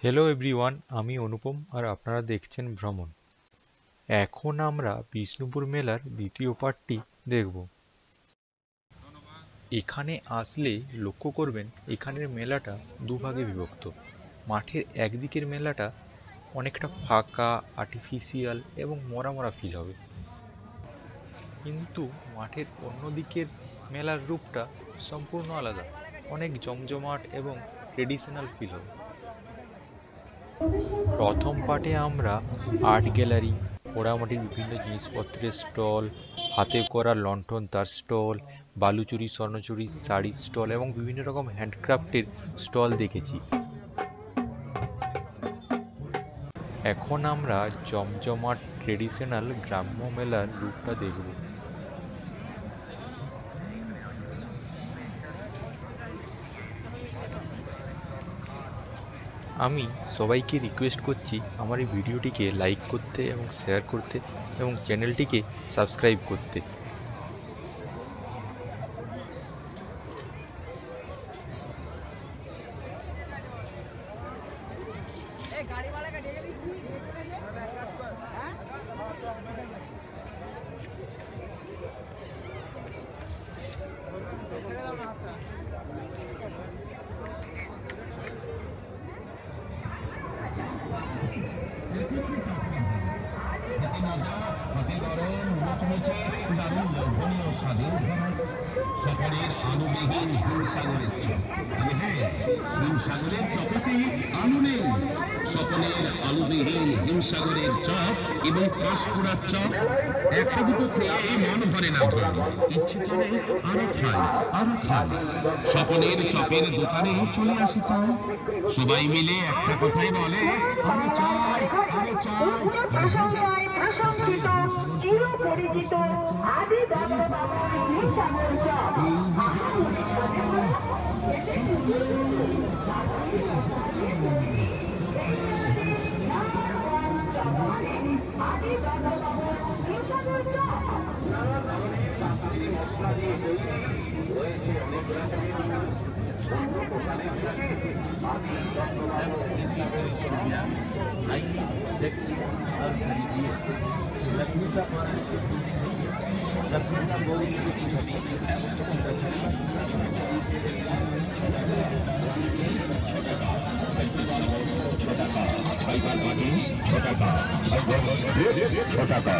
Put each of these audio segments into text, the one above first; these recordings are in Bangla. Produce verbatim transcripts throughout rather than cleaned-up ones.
হ্যালো এভরিওয়ান, আমি অনুপম আর আপনারা দেখছেন ভ্রমণ। এখন আমরা বিষ্ণুপুর মেলার দ্বিতীয় পার্টটি দেখব। এখানে আসলে লক্ষ্য করবেন এখানের মেলাটা দুভাগে বিভক্ত। মাঠের একদিকের মেলাটা অনেকটা ফাঁকা, আর্টিফিশিয়াল এবং মরা মরা ফিল হবে, কিন্তু মাঠের অন্য দিকের মেলার রূপটা সম্পূর্ণ আলাদা, অনেক জমজমাট এবং ট্রেডিশনাল ফিল হবে। প্রথম পার্টে আমরা আর্ট গ্যালারি, পোড়ামাটির বিভিন্ন জিনিসপত্রের স্টল, হাতে করা লণ্ঠন তার স্টল, বালুচুরি, স্বর্ণচুরি, শাড়ির স্টল এবং বিভিন্ন রকম হ্যান্ডক্রাফটের স্টল দেখেছি। এখন আমরা জমজমাট ট্রেডিশনাল গ্রাম্য মেলার রূপটা দেখব। আমি সবাইকে রিকোয়েস্ট করছি আমার এই ভিডিওটিকে লাইক করতে এবং শেয়ার করতে এবং চ্যানেলটিকে সাবস্ক্রাইব করতে। সকলের আনুবিহীন হিমসাগরের চপ, তবে হ্যাঁ, হিমসাগরের চপেতে আলু নেই। সকলের আলুবিহীন হিমসাগরের চপ এবং পাঁশকুড়ার চপ একটা দুটো খেয়ে মন ভরে না ভাই, ইচ্ছে করে আরো খাই আরো খাই। সকলের চপের দোকানে চলে আসি তাই, সবাই মিলে একটা কথাই বলে আরো চাই আরো চাই। উচ্চ প্রশংসায় প্রশংসিত চির পরিচিত আদি দত্তবাবুর হিমসাগর চপ। আদি দত্তবাবুর হিমসাগর চপ রয়েছে অনেক आइए देखिए और खरीदिए। लखनऊ का मार्केट से लखनऊ का बोली की छवि छोटा का छोटा का छोटा का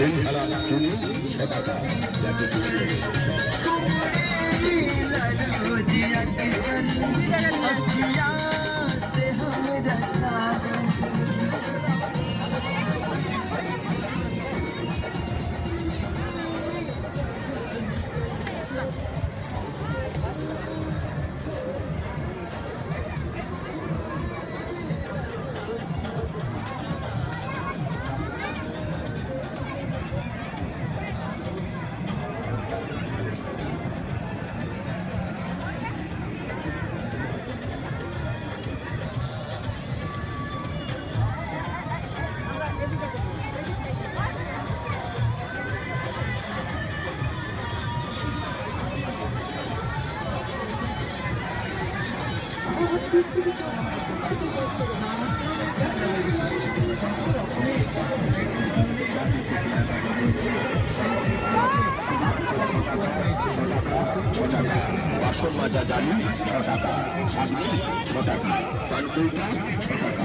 বাসন মাজা জালি ছ টাকা, ছাগনি ছ টাকা, কানকুইটা ছ টাকা।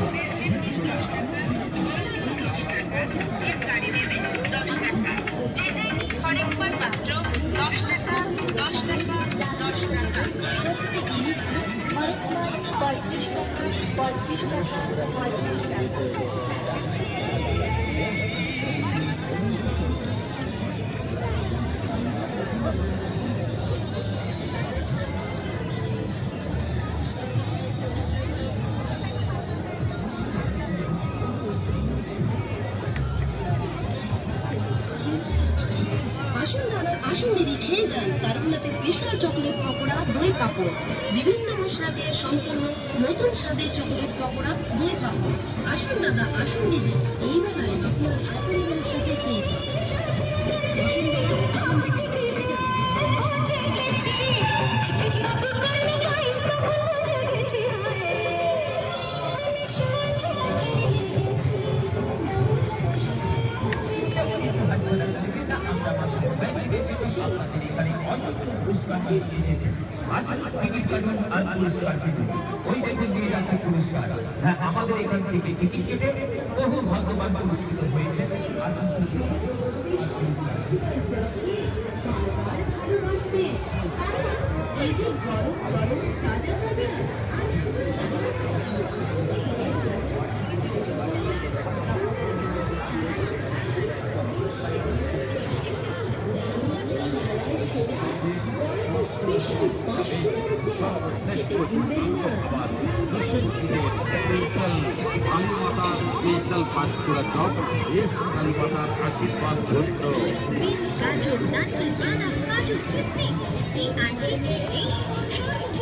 পঁয়ত্রিশ টাকা পঁয়ত্রিশ টাকা পঁয়ত্রিশ টাকা। আসুন দিদি খেয়ে যান তারুণ্যতে বিশাল চকলেট পকোড়া, দই পাপড়, বিভিন্ন মশলা দিয়ে সম্পূর্ণ নতুন স্বাদের চকলেট পকোড়া, দই পাপড়। আসুন দাদা, আসুন দিদি, এই বেলায় আপনার সকলের সাথে খেয়ে যান। আসুন দাদা, আসুন দিদি। Shine. নিয়ে এসেছে। আসুন টিকিট কাটুন আর পুরস্কার জিতুন। ওই দেখুন দিয়ে যাচ্ছে পুরস্কার। হ্যাঁ, আমাদের এখান থেকে টিকিট কেটে বহু ভাগ্যবান পুরস্কৃত হয়েছে। আসুন স্পেশাল পাঁশকুড়া চপ এস কালীপাতার আশীর্বাদ ধন্য গাজর নারকেল বাদাম কাজু কিশমিশ এই আছে এই সর্বভোগ